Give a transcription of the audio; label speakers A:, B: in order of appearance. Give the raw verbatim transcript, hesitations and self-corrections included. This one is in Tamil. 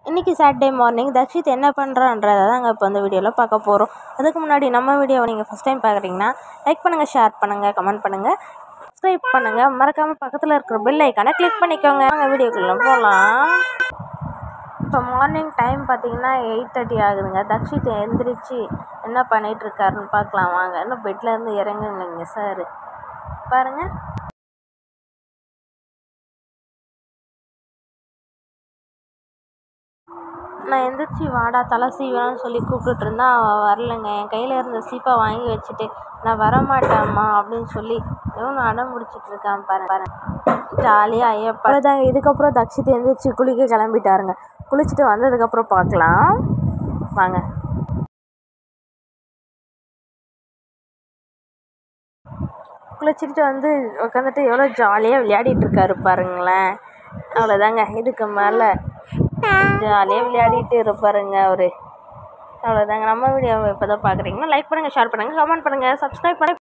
A: இன்றைக்கி சாட்டர்டே மார்னிங் தக்ஷித் என்ன பண்ணுறான்றதை தாங்க இப்போ இந்த வீடியோவில் பார்க்க போகிறோம். அதுக்கு முன்னாடி நம்ம வீடியோவை நீங்கள் ஃபஸ்ட் டைம் பார்க்குறீங்கன்னா லைக் பண்ணுங்கள், ஷேர் பண்ணுங்கள், கமெண்ட் பண்ணுங்கள், சப்ஸ்கிரைப் பண்ணுங்கள், மறக்காமல் பக்கத்தில் இருக்கிற பெல் ஐக்கானை கிளிக் பண்ணிக்கோங்க. நாங்கள் வீடியோக்குள்ளே போகலாம். இப்போ மார்னிங் டைம் பார்த்தீங்கன்னா எயிட் தேர்ட்டி ஆகுதுங்க. தக்ஷித் எழுந்திரிச்சு என்ன பண்ணிகிட்ருக்காருன்னு பார்க்கலாம் வாங்க. இன்னும் பெட்லேருந்து இறங்குங்க சார் பாருங்கள். நான் எந்திரிச்சு வாடா தலை சீவலான்னு சொல்லி கூப்பிட்டுட்டு இருந்தா அவள் வரலைங்க. என் கையில் இருந்த சீப்பை வாங்கி வச்சுட்டு நான் வரமாட்டேம்மா அப்படின்னு சொல்லி இவனு அடம் முடிச்சிட்டு இருக்கான் பாரு பாரு ஜாலியாக ஐயப்பா தாங்க. இதுக்கப்புறம் தக்ஷித் எந்திரிச்சு குளிக்க கிளம்பிட்டாருங்க. குளிச்சுட்டு வந்ததுக்கப்புறம் பார்க்கலாம் வாங்க. குளிச்சுட்டு வந்து உட்காந்துட்டு எவ்வளோ ஜாலியாக விளையாடிட்டு இருக்காரு பாருங்களேன். அவ்வளோதாங்க, இதுக்கு மேலே ஜாலியாக விளையாடிட்டு இருப்பாருங்க அவரு. அவ்வளோதாங்க. நம்ம வீடியோவை இப்போ தான் பார்க்குறீங்கன்னா லைக் பண்ணுங்கள், ஷேர் பண்ணுங்கள், கமெண்ட் பண்ணுங்கள், சப்ஸ்கிரைப் பண்ணி